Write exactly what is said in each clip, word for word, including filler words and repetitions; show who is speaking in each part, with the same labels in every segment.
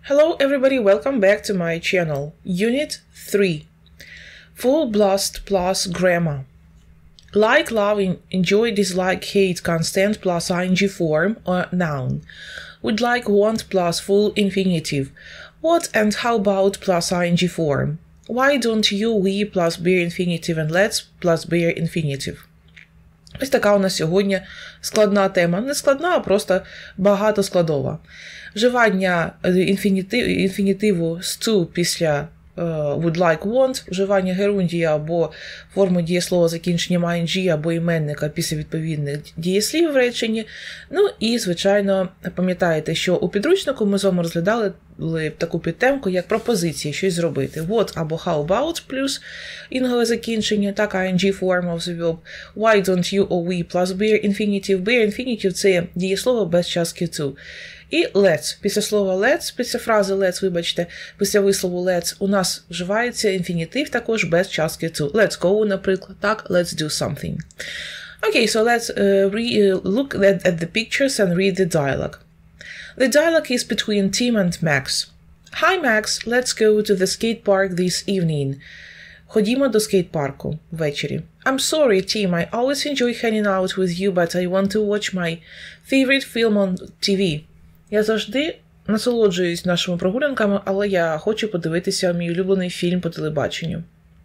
Speaker 1: Hello everybody, welcome back to my channel. Unit three. Full blast plus grammar. Like, love, enjoy, dislike, hate, constant plus ing form or noun. Would like, want plus full infinitive. What and how about plus ing form. Why don't you, we plus bare infinitive and let's plus bare infinitive. Ось така у нас сьогодні складна тема. Не складна, а просто багатоскладова. Вживання інфінітив, інфінітиву to після uh, would like, want, вживання герундії або форми дієслова закінченням ing або іменника після відповідних дієслів в реченні. Ну і, звичайно, пам'ятаєте, що у підручнику ми з вами розглядали таку підтемку, як пропозиції, щось зробити. What або how about плюс інгове закінчення, так, ing form of the verb. Why don't you or we plus bare infinitive. Bare infinitive – це дієслово без частки to. І let's. Після слова let's, після фрази let's, вибачте, після вислову let's у нас вживається інфінітив також без частки to. Let's go, наприклад, так, let's do something. Okay, so let's uh, re look at, at the pictures and read the dialogue. The dialogue is between Tim and Max. Hi Max, let's go to the skate park this evening. Ходімо до скейт-парку ввечері. I'm sorry, Tim, I always enjoy hanging out with you, but I want to watch my favorite film on ті ві. Я завжди насолоджуюсь нашими прогулянками, але я хочу подивитися мій улюблений фільм по телебаченню.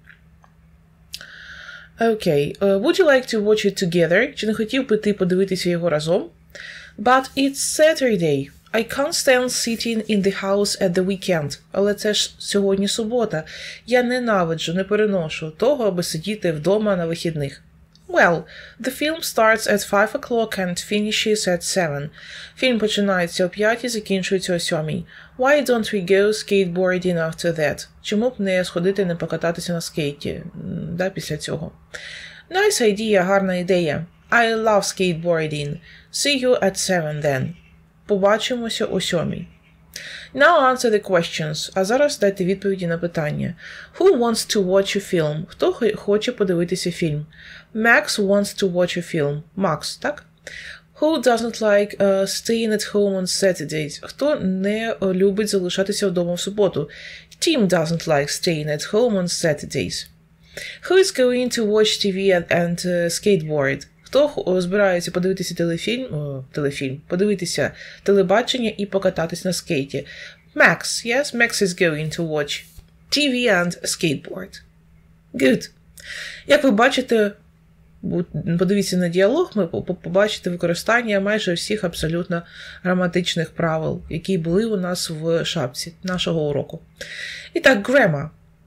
Speaker 1: Окей. Okay. Uh, would you like to watch it together? Чи не хотів би ти подивитися його разом? But it's Saturday. I can't stand sitting in the house at the weekend. Але це ж сьогодні субота. Я ненавиджу, не переношу того, аби сидіти вдома на вихідних. Well, the film starts at five o'clock and finishes at seven. Фільм починається о п'ятій, закінчується о сьомій. Why don't we go skateboarding after that? Чому б не сходити, не покататися на скейті, да, після цього? Nice idea, гарна ідея. I love skateboarding. See you at seven then. Побачимося о сьомій. Now answer the questions. А зараз дайте відповіді на питання. Who wants to watch a film? Хто хоче подивитися фільм? Max wants to watch a film. Max, так? Who doesn't like uh, staying at home on Saturdays? Хто не любить залишатися вдома в суботу? Tim doesn't like staying at home on Saturdays. Who is going to watch ті ві and, and uh, skateboard? Хто збирається подивитися телефільм, о, телефільм, подивитися телебачення і покататись на скейті? Max, yes, Max is going to watch ті ві and skateboard. Good. Як ви бачите, подивіться на діалог, ми побачите використання майже всіх абсолютно граматичних правил, які були у нас в шапці нашого уроку. І так, grammar.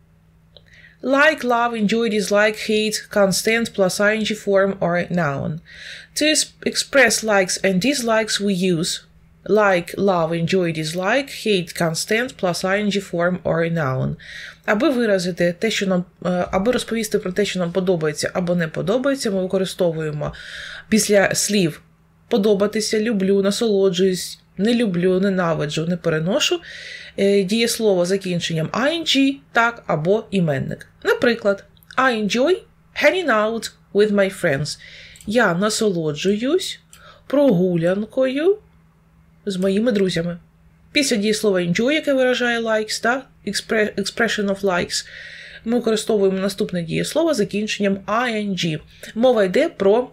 Speaker 1: Like, love, enjoy, dislike, hate, constant plus ing form or noun. To express likes and dislikes we use like, love, enjoy, dislike, hate, constant plus ing form or noun. Аби виразити те, що нам, аби розповісти про те, що нам подобається або не подобається, ми використовуємо після слів подобатися, люблю, насолоджуюсь, не люблю, ненавиджу, не переношу дієслово закінченням ing, так, або іменник. Наприклад, I enjoy hanging out with my friends. Я насолоджуюсь прогулянкою з моїми друзями. Після дієслова enjoy, яке виражає likes, так, expression of likes, ми використовуємо наступне дієслово закінченням ing. Мова йде про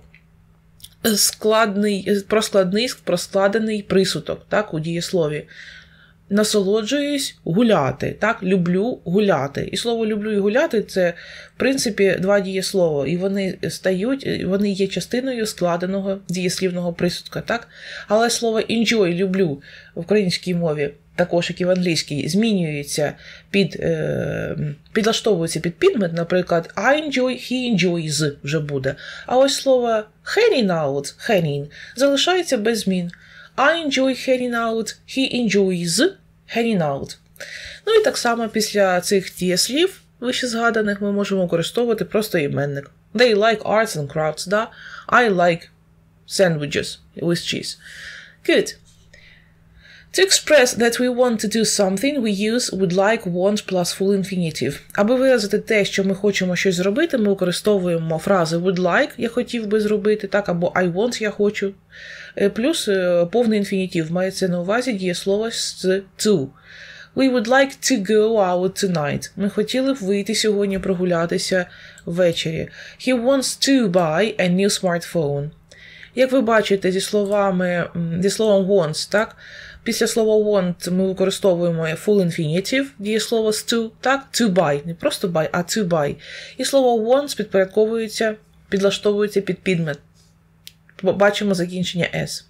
Speaker 1: складний, про складний, про складений присудок, так, у дієслові. Насолоджуюсь гуляти, так, люблю гуляти. І слово люблю і гуляти – це, в принципі, два дієслова. І вони стають, вони є частиною складеного дієслівного присудка, так. Але слово enjoy, люблю в українській мові, також як і в англійській, змінюється, під, е, підлаштовується під підмет, наприклад, I enjoy, he enjoys вже буде. А ось слово hanging out, hanging, залишається без змін. I enjoy hanging out, he enjoys hanging out. Ну і так само після цих дієслів, вище згаданих, ми можемо використовувати просто іменник. They like arts and crafts, да? I like sandwiches with cheese. Good. To express that we want to do something, we use would like, want plus full infinitive. Аби виразити те, що ми хочемо щось зробити, ми використовуємо фрази would like, я хотів би зробити, так, або I want, я хочу, плюс повний інфінітив, мається на увазі дієслово з to. We would like to go out tonight. Ми хотіли б вийти сьогодні прогулятися ввечері. He wants to buy a new smartphone. Як ви бачите, зі словами, зі словом wants, так? Після слова want ми використовуємо full infinitive, дієслово з to, так? To buy. Не просто buy, а to buy. І слово wants підпорядковується, підлаштовується під підмет. Бачимо закінчення s.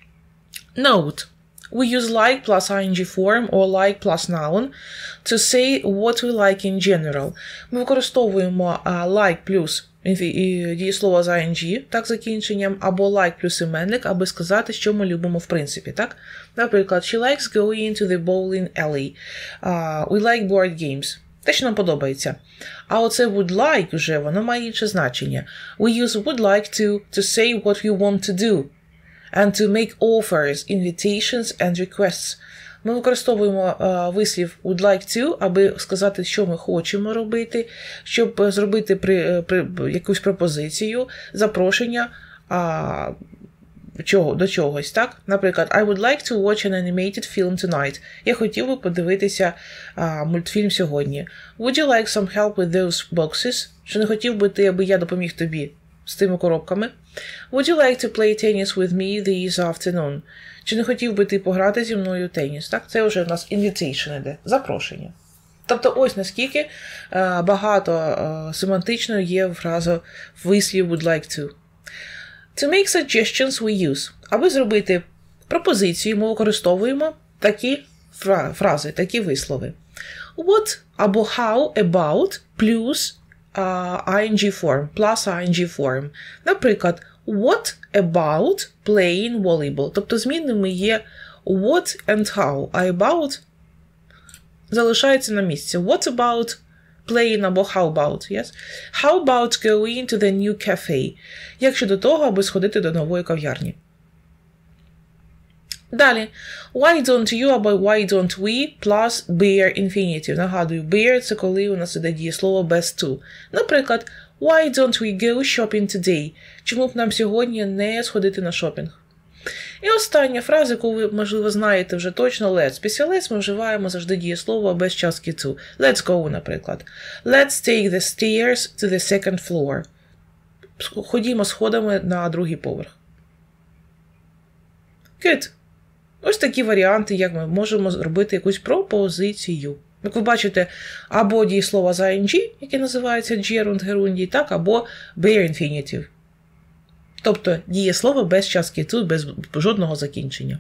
Speaker 1: Note. We use like plus ing form or like plus noun to say what we like in general. Ми використовуємо uh, like плюс дієслово з ing, так, закінченням, або like плюс іменник, аби сказати, що ми любимо в принципі, так? Наприклад, she likes going to the bowling alley. Uh, we like board games. Те, що нам подобається. А оце would like вже, воно має інше значення. We use would like to to say what we want to do. And to make offers, invitations and requests. Ми використовуємо uh, вислів would like to, аби сказати, що ми хочемо робити, щоб зробити при, при, якусь пропозицію, запрошення uh, чого, до чогось, так? Наприклад, I would like to watch an animated film tonight. Я хотів би подивитися uh, мультфільм сьогодні. Would you like some help with those boxes? Чи не хотів би ти, аби я допоміг тобі з тими коробками? Would you like to play tennis with me this afternoon? Чи не хотів би ти пограти зі мною теніс? Так? Це вже в нас invitation іде, запрошення. Тобто ось наскільки uh, багато uh, семантично є фраза в вислів would like to. To make suggestions we use. Аби зробити пропозицію, ми використовуємо такі фрази, такі вислови. What або how about плюс uh, ing form, plus ing form. Наприклад, what about playing volleyball? Тобто змінними є what and how, а about залишається на місці. What about playing або how about, yes? How about going to the new cafe? Як щодо того, аби сходити до нової кав'ярні. Далі. Why don't you або why don't we plus bare infinitive. Нагадую, bare – це коли у нас іде дієслово без to. Наприклад, why don't we go shopping today? Чому б нам сьогодні не сходити на шопінг? І остання фраза, яку ви, можливо, знаєте вже точно, let's. Після let's ми вживаємо завжди дієслово без частки to. Let's go, наприклад. Let's take the stairs to the second floor. Ходімо сходами на другий поверх. Good. Ось такі варіанти, як ми можемо зробити якусь пропозицію. Як ви бачите, або дієслово з ing, яке називається gerund, gerundy, так, або bare infinitive. Тобто дієслово без частки to, без жодного закінчення.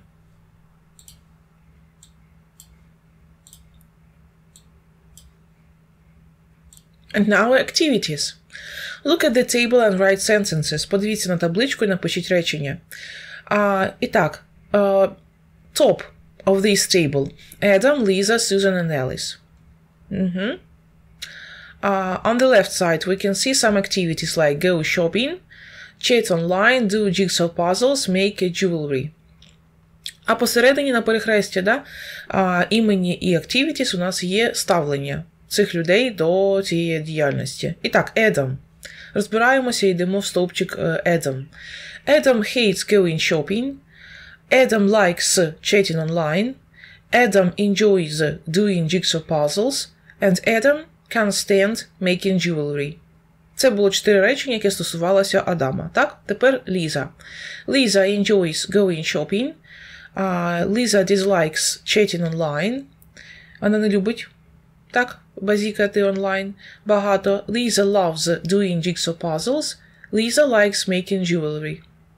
Speaker 1: And now activities. Look at the table and write sentences. Подивіться на табличку і напишіть речення. Uh, і так, uh, top of this table. Adam, Lisa, Susan and Alice. Mm-hmm. Uh, on the left side, we can see some activities like go shopping, chat online, do jigsaw puzzles, make a jewelry. А посередині на перехресті, да, uh, імені і activities у нас є ставлення цих людей до цієї діяльності. І так, Adam. Розбираємося і йдемо в стовпчик uh, Adam. Adam hates going shopping. Adam likes chatting online. Adam enjoys doing jigsaw puzzles. And Adam can't stand making jewelry. Це було чотири речення, які стосувалося Адама. Так? Тепер Ліза. Ліза enjoys going shopping. Uh, Ліза dislikes chatting online. Вона не любить, так, базікати онлайн багато. Ліза loves doing jigsaw puzzles. Ліза likes making jewelry.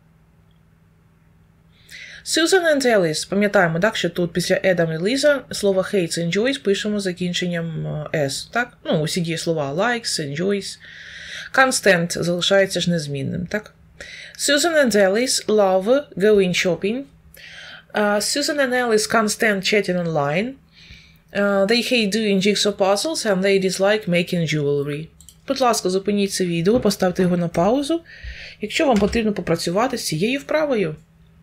Speaker 1: Susan and Alice. Пам'ятаємо, так, що тут після Adam і Ліза слово hates, enjoys пишемо закінченням s, так? Ну, усі дієслова likes, enjoys. Constant залишається ж незмінним, так? Susan and Alice love going shopping. Uh, Susan and Alice can't stand chatting online. Uh, they hate doing jigsaw puzzles and they dislike making jewelry. Будь ласка, зупиніть це відео, поставте його на паузу, якщо вам потрібно попрацювати з цією вправою.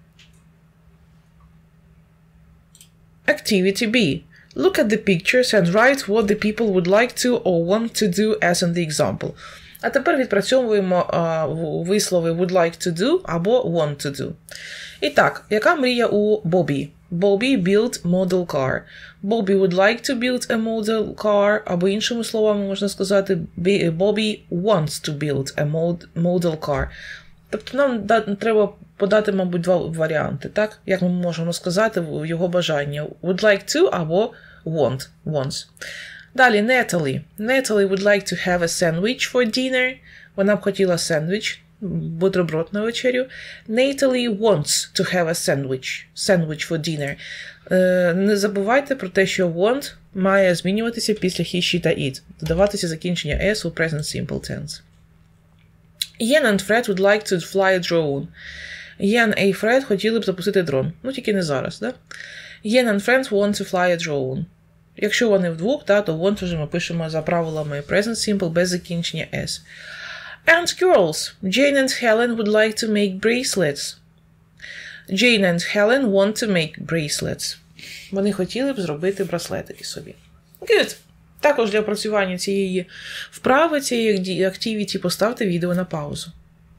Speaker 1: Activity B. Look at the pictures and write what the people would like to or want to do as in the example. А тепер відпрацьовуємо uh, вислови would like to do або want to do. І так, яка мрія у Бобі? Bobby built model car. Bobby would like to build a model car, або іншими словами можна сказати Bobby wants to build a model car. Тобто нам треба подати, мабуть, два варіанти, так? Як ми можемо сказати його бажання. Would like to або want, wants. Далі Natalie. Natalie would like to have a sandwich for dinner. Вона б хотіла сендвіч, бутерброд на вечерю. Natalie wants to have a sandwich. Sandwich for dinner. Е, не забувайте про те, що want має змінюватися після he, she та it. Додаватися закінчення s у present simple tense. Ian and Fred would like to fly a drone. Ian і Fred хотіли б запустити дрон. Ну, тільки не зараз, да? Ian and Fred want to fly a drone. Якщо вони вдвох, да, то want вже ми пишемо за правилами present simple без закінчення s. And girls, Jane and Helen would like to make bracelets. Jane and Helen want to make bracelets. Вони хотіли б зробити браслетики собі. Good. Також для опрацювання цієї вправи, цієї activity поставте відео на паузу.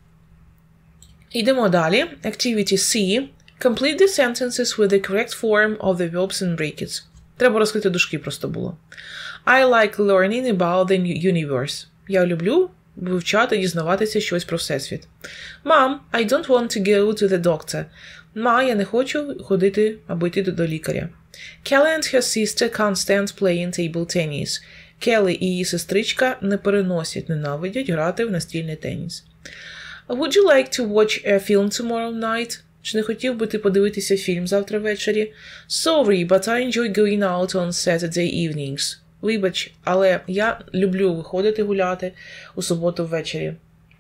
Speaker 1: Йдемо далі. Activity C. Complete the sentences with the correct form of the verbs and brackets. Треба розкрити дужки просто було. I like learning about the universe. Я люблю вивчати, дізнаватися щось про Всесвіт. Mom, I don't want to go to the doctor. Ма, я не хочу ходити або йти до лікаря. Kelly and her sister can't stand playing table tennis. Келлі і її сестричка не переносять, ненавидять грати в настільний теніс. Would you like to watch a film tomorrow night? Чи не хотів би ти подивитися фільм завтра ввечері? Sorry, but I enjoy going out on Saturday evenings. Вибач, але я люблю виходити гуляти у суботу ввечері.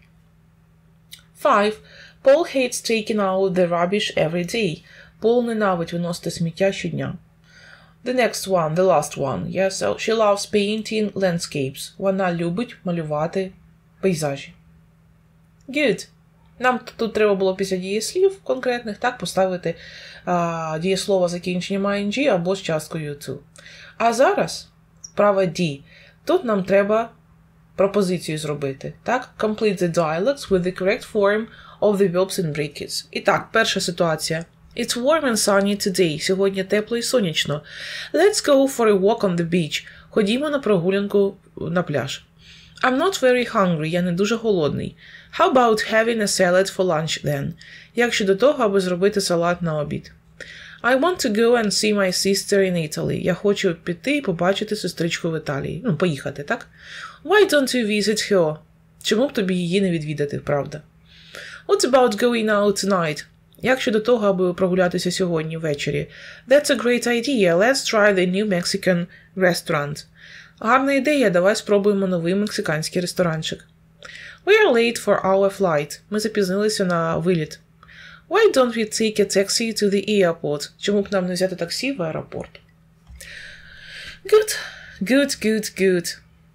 Speaker 1: five. Paul hates taking out the rubbish every day. Пол ненавидить виносити сміття щодня. The next one, the last one. Yes, so she loves painting landscapes. Вона любить малювати пейзажі. Good. Нам тут треба було після дієслів конкретних так поставити а, дієслово закінченням ing або з часткою to. А зараз вправа D. Тут нам треба пропозицію зробити. Так? Complete the dialogues with the correct form of the verbs and brackets. І так, перша ситуація. It's warm and sunny today. Сьогодні тепло і сонячно. Let's go for a walk on the beach. Ходімо на прогулянку на пляж. I'm not very hungry. Я не дуже голодний. How about having a salad for lunch then? Як щодо того, аби зробити салат на обід? I want to go and see my sister in Italy. Я хочу піти і побачити сестричку в Італії. Ну, поїхати, так? Why don't you visit her? Чому б тобі її не відвідати, правда? What about going out tonight? Як щодо того, аби прогулятися сьогодні ввечері? That's a great idea. Let's try the new Mexican restaurant. Гарна ідея, давай спробуємо новий мексиканський ресторанчик. We are late for our flight. Ми запізнилися на виліт. Why don't we take a taxi to the airport? Чому б нам не взяти таксі в аеропорт? Good, good, good, good.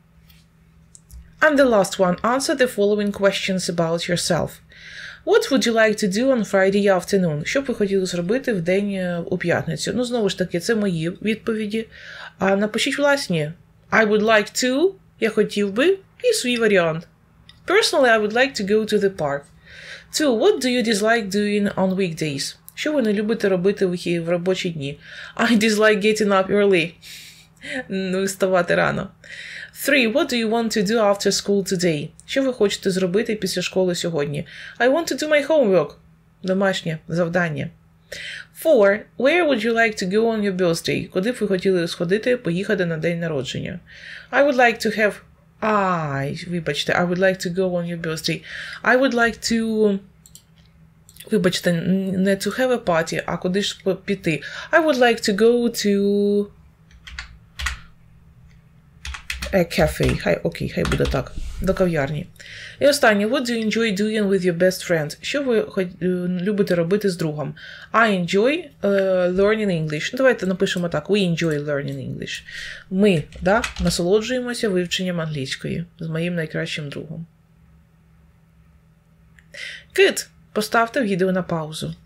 Speaker 1: And the last one. Answer the following questions about yourself. What would you like to do on Friday afternoon? Що б ви хотіли зробити в день у п'ятницю? Ну, знову ж таки, це мої відповіді. А напишіть власні. I would like to, я хотів би, і свій варіант. Personally, I would like to go to the park. Two, what do you dislike doing on weekdays? Що ви не любите робити в робочі дні? I dislike getting up early. Ну, вставати рано. Three, what do you want to do after school today? Що ви хочете зробити після школи сьогодні? I want to do my homework. Домашнє завдання. Four, where would you like to go on your birthday? Куди б ви хотіли сходити, поїхати на день народження? I would like to have... Ай, вибачте, I would like to go on your birthday. I would like to... Вибачте, не to have a party, а куди ж піти. I would like to go to... A cafe. Хай, окей, хай буде так. До кав'ярні. І останнє. What do you enjoy doing with your best friend? Що ви любите робити з другом? I enjoy uh, learning English. Ну, давайте напишемо так. We enjoy learning English. Ми, да, насолоджуємося вивченням англійської з моїм найкращим другом. Good. Поставте відео на паузу.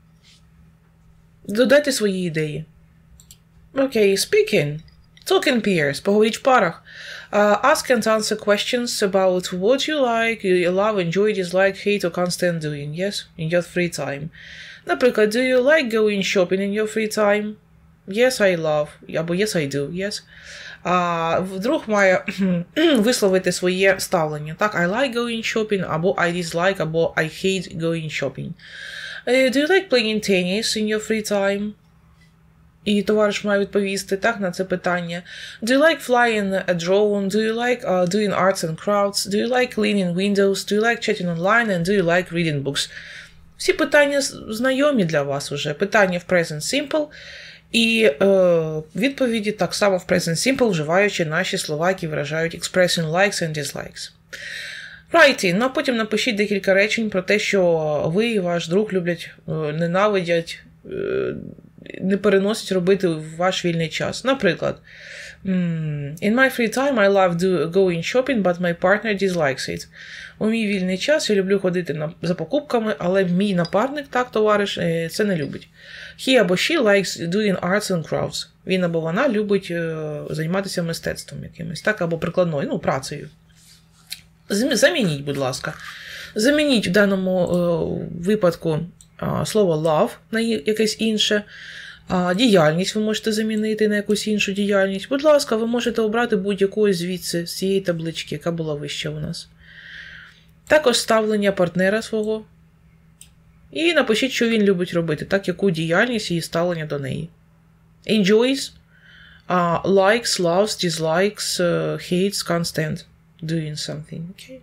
Speaker 1: Додайте свої ідеї. Окей, okay, speaking. Talk in pairs. Поговоріть в парах. Uh, ask and answer questions about what you like, you love, enjoy, dislike, hate or can't stand doing, yes? In your free time. Наприклад, do you like going shopping in your free time? Yes, I love. Або yes, I do. Yes. А вдруг має висловити своє ставлення. Так, I like going shopping, або I dislike, або I hate going shopping. Uh, do you like playing tennis in your free time? І товариш має відповісти так на це питання. Do you like flying a drone? Do you like uh, doing arts and crafts? Do you like cleaning windows? Do you like chatting online? And do you like reading books? Всі питання знайомі для вас уже. Питання в present simple. І е, відповіді так само в present simple, вживаючи наші слова, які виражають expressing likes and dislikes. Writing. Ну, а потім напишіть декілька речень про те, що ви і ваш друг люблять, ненавидять, не переносять робити в ваш вільний час. Наприклад, in my free time I love do, going shopping, but my partner dislikes it. У мій вільний час я люблю ходити на, за покупками, але мій напарник, так, товариш, це не любить. He або she likes doing arts and crafts. Він або вона любить займатися мистецтвом якимось, так, або прикладною, ну, працею. Замініть, будь ласка. Замініть в даному е, випадку е, слово love на якесь інше. Е, діяльність ви можете замінити на якусь іншу діяльність. Будь ласка, ви можете обрати будь-яку звідси, з цієї таблички, яка була вища у нас. Також ставлення партнера свого. І напишіть, що він любить робити, так, яку діяльність і ставлення до неї. Enjoys, uh, likes, loves, dislikes, uh, hates, can't stand doing something, okay?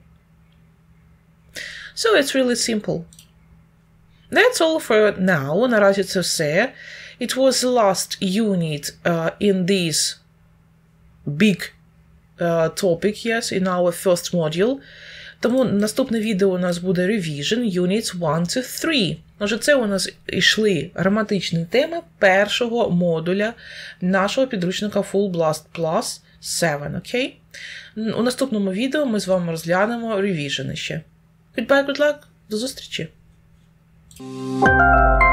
Speaker 1: So it's really simple. That's all for now. Наразі це все. It was the last unit uh, in this big uh, topic, yes, in our first module. Тому наступне відео у нас буде Revision, Units one to three. Отже, це у нас йшли граматичні теми першого модуля нашого підручника Full Blast Plus сім, окей? У наступному відео ми з вами розглянемо Revision ще. Goodbye, good luck, до зустрічі!